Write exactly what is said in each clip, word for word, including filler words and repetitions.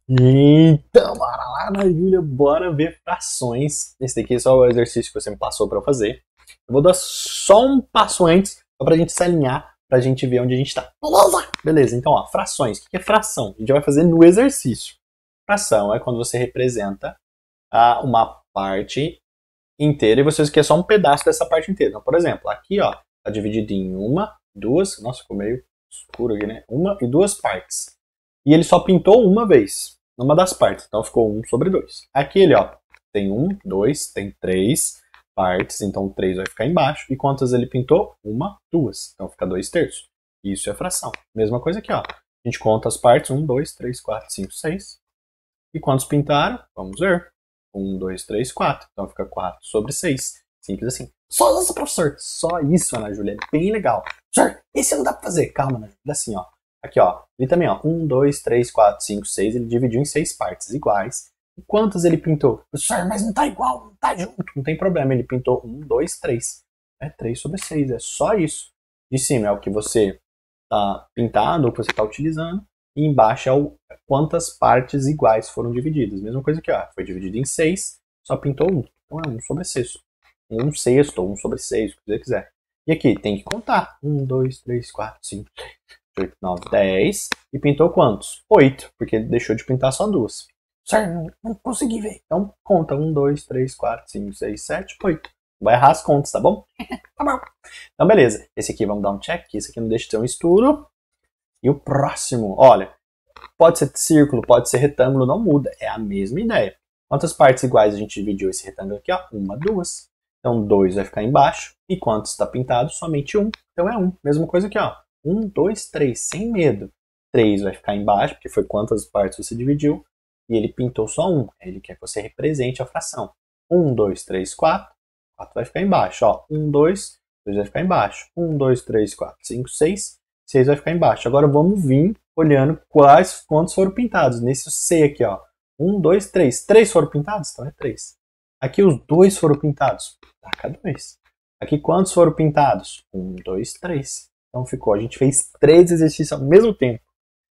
Então, bora lá, Ana Júlia, bora ver frações. Esse daqui é só o exercício que você me passou para eu fazer. Eu vou dar só um passo antes, só pra gente se alinhar, pra gente ver onde a gente tá. Beleza? Beleza, então, ó, frações. O que é fração? A gente vai fazer no exercício. Fração é quando você representa ah, uma parte inteira e você quer só um pedaço dessa parte inteira. Então, por exemplo, aqui, ó, tá dividido em uma, duas, nossa, ficou meio escuro aqui, né? Uma e duas partes. E ele só pintou uma vez, numa das partes. Então ficou um sobre dois. Aqui ele, ó, tem um, dois, tem três partes. Então três vai ficar embaixo. E quantas ele pintou? Uma, duas. Então fica dois terços. Isso é fração. Mesma coisa aqui, ó. A gente conta as partes. Um, dois, três, quatro, cinco, seis. E quantos pintaram? Vamos ver. Um, dois, três, quatro. Então fica quatro sobre seis. Simples assim. Só isso, professor. Só isso, Ana Júlia. É bem legal. Professor, esse não dá pra fazer. Calma, Ana Júlia. Assim, ó. Aqui, ó. Ele também, ó. um, dois, três, quatro, cinco, seis. Ele dividiu em seis partes iguais. E quantas ele pintou? Professor, mas não tá igual, não tá junto. Não tem problema. Ele pintou um, dois, três. É três sobre seis. É só isso. De cima é o que você tá pintado, o que você tá utilizando. E embaixo é o quantas partes iguais foram divididas. Mesma coisa aqui, ó. Foi dividido em seis, só pintou um. Então é um sobre seis. Um sexto, ou um sobre seis, o que você quiser. E aqui, tem que contar. um, dois, três, quatro, cinco, seis, oito, nove, dez. E pintou quantos? oito, porque ele deixou de pintar só duas. Certo, não, não consegui ver. Então conta. um, dois, três, quatro, cinco, seis, sete, oito. Vai errar as contas, tá bom? Tá bom. Então beleza. Esse aqui vamos dar um check. Esse aqui não deixa de ter um estudo. E o próximo, olha, pode ser círculo, pode ser retângulo, não muda. É a mesma ideia. Quantas partes iguais a gente dividiu esse retângulo aqui? Ó? Uma, duas. Então, dois vai ficar embaixo. E quantos está pintado? Somente um. Então é um. Mesma coisa aqui, ó. Um, dois, três. Sem medo. Três vai ficar embaixo, porque foi quantas partes você dividiu. E ele pintou só um. Ele quer que você represente a fração. Um, dois, três, quatro. quatro vai ficar embaixo. Ó. Um, dois. dois vai ficar embaixo. Um, dois, três, quatro, cinco, seis. seis vai ficar embaixo. Agora vamos vir olhando quais, quantos foram pintados. Nesse C aqui, ó. um, dois, três. três foram pintados? Então é três. Aqui os dois foram pintados. Taca dois. Aqui quantos foram pintados? um, dois, três. Então ficou. A gente fez três exercícios ao mesmo tempo.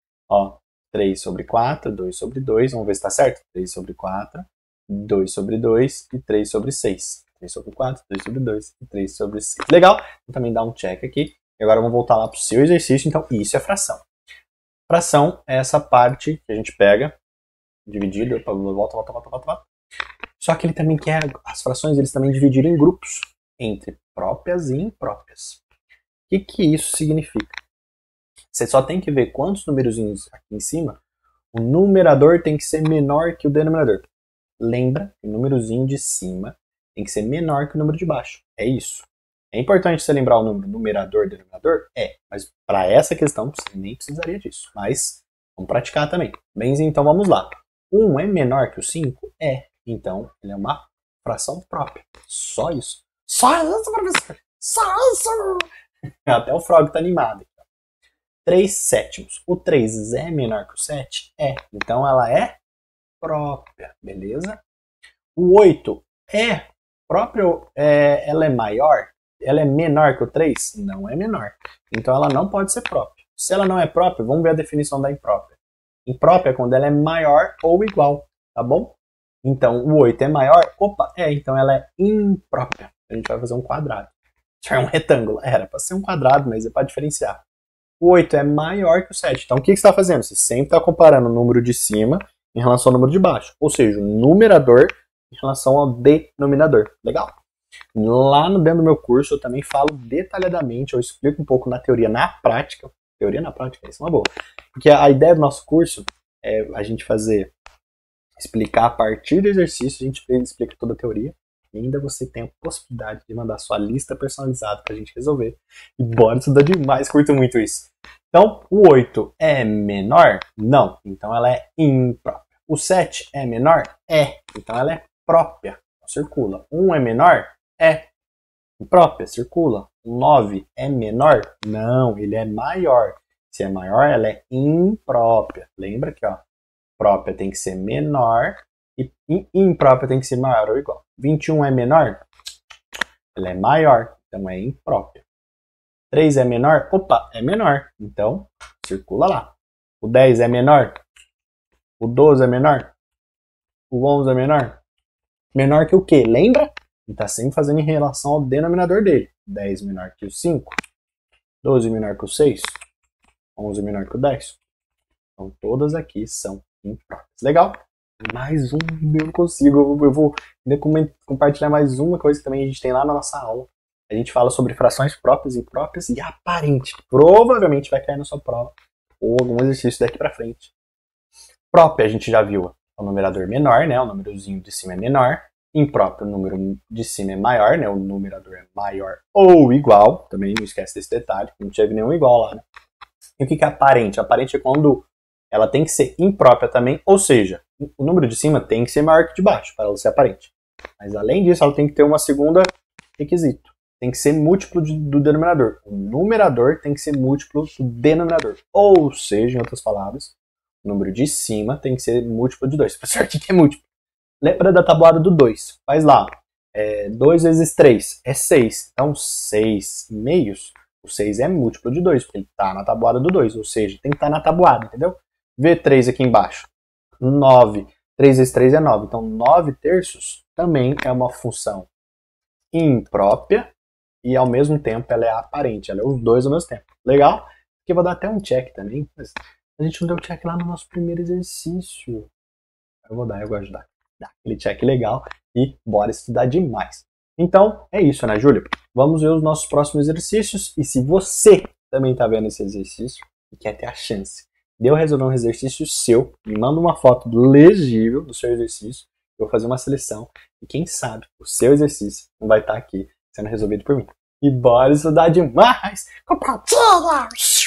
Ó, três sobre quatro, dois sobre dois. Vamos ver se está certo. três sobre quatro, dois sobre dois e três sobre seis. três sobre quatro, dois sobre dois e três sobre seis. Legal? Vou também dar um check aqui. E agora vamos voltar lá para o seu exercício. Então, isso é fração. Fração é essa parte que a gente pega, dividido, volta, volta, volta, volta, volta. Só que ele também quer, as frações, eles também dividiram em grupos, entre próprias e impróprias. O que, que isso significa? Você só tem que ver quantos numerozinhos aqui em cima, o numerador tem que ser menor que o denominador. Lembra que o númerozinho de cima tem que ser menor que o número de baixo. É isso. É importante você lembrar o número numerador e denominador? É, mas para essa questão você nem precisaria disso. Mas vamos praticar também. Bem, então vamos lá. um é menor que o cinco? É. Então ele é uma fração própria. Só isso. Só isso, professor. Só isso. Até o Frog tá animado. três sétimos. O três é menor que o sete? É. Então ela é própria. Beleza? O oito é próprio, é, ela é maior? Ela é menor que o três? Não é menor. Então ela não pode ser própria. Se ela não é própria, vamos ver a definição da imprópria. Imprópria é quando ela é maior ou igual, tá bom? Então o oito é maior? Opa, é, então ela é imprópria. A gente vai fazer um quadrado. Isso é um retângulo. Era para ser um quadrado, mas é para diferenciar. O oito é maior que o sete. Então o que você está fazendo? Você sempre está comparando o número de cima em relação ao número de baixo. Ou seja, o numerador em relação ao denominador. Legal? Lá no dentro do meu curso eu também falo detalhadamente, eu explico um pouco na teoria, na prática. Teoria na prática, isso é uma boa. Porque a ideia do nosso curso é a gente fazer, explicar a partir do exercício, a gente explica toda a teoria. E ainda você tem a possibilidade de mandar sua lista personalizada pra gente resolver. E bora estudar demais, curto muito isso. Então, o oito é menor? Não. Então ela é imprópria. O sete é menor? É. Então ela é própria. Circula. um é menor? É. Imprópria, circula. O nove é menor? Não, ele é maior. Se é maior, ela é imprópria. Lembra que, ó, própria tem que ser menor e imprópria tem que ser maior ou igual. vinte e um é menor? Ela é maior, então é imprópria. três é menor? Opa, é menor. Então, circula lá. O dez é menor? O doze é menor? O onze é menor? Menor que o quê? Lembra? Ele está sempre fazendo em relação ao denominador dele. dez menor que o cinco. doze menor que o seis. onze menor que o dez. Então todas aqui são impróprias. Legal? Mais um, eu não consigo. Eu vou compartilhar mais uma coisa que também a gente tem lá na nossa aula. A gente fala sobre frações próprias, impróprias e aparente. Provavelmente vai cair na sua prova ou algum exercício daqui para frente. Própria, a gente já viu o numerador menor, né? O númerozinho de cima é menor. Impróprio, o número de cima é maior, né? O numerador é maior ou igual. Também não esquece desse detalhe, não teve nenhum igual lá, né? E o que é aparente? Aparente é quando ela tem que ser imprópria também, ou seja, o número de cima tem que ser maior que o de baixo para ela ser aparente. Mas além disso, ela tem que ter uma segunda requisito. Tem que ser múltiplo de, do denominador. O numerador tem que ser múltiplo do denominador. Ou seja, em outras palavras, o número de cima tem que ser múltiplo de dois. Professor, o que é múltiplo? Lembra da tabuada do dois. Faz lá. É, dois vezes três é seis. Então, seis meios. O seis é múltiplo de dois, porque ele está na tabuada do dois. Ou seja, tem que estar na tabuada, entendeu? Vê três aqui embaixo. nove. três vezes três é nove. Então, nove terços também é uma função imprópria. E ao mesmo tempo ela é aparente, ela é os dois ao mesmo tempo. Legal? Aqui eu vou dar até um check também, mas a gente não deu check lá no nosso primeiro exercício. Eu vou dar, eu gosto de dar. Dá aquele check legal e bora estudar demais. Então, é isso, né, Júlia? Vamos ver os nossos próximos exercícios. E se você também está vendo esse exercício e quer ter a chance de eu resolver um exercício seu, me manda uma foto legível do seu exercício. Eu vou fazer uma seleção e quem sabe o seu exercício não vai estar aqui sendo resolvido por mim. E bora estudar demais! Compartilha!